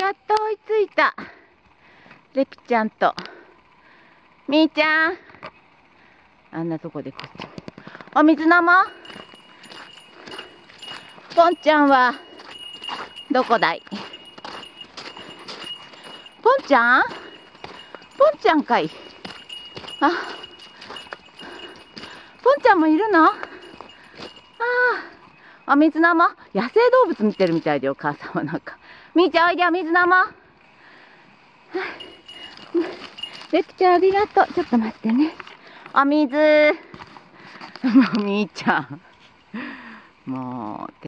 やっと追いついた。レピちゃんと。みーちゃん。あんなとこでこっち。お水飲もう。ポンちゃんは、どこだい？ポンちゃん？ポンちゃんかい。あ、ポンちゃんもいるの？ああ、お水飲もう。野生動物見てるみたいだよ、母さんはなんか。みーちゃんおいで、お水飲もう。レピちゃんありがとう。ちょっと待ってね。お水。もうみーちゃん。もう。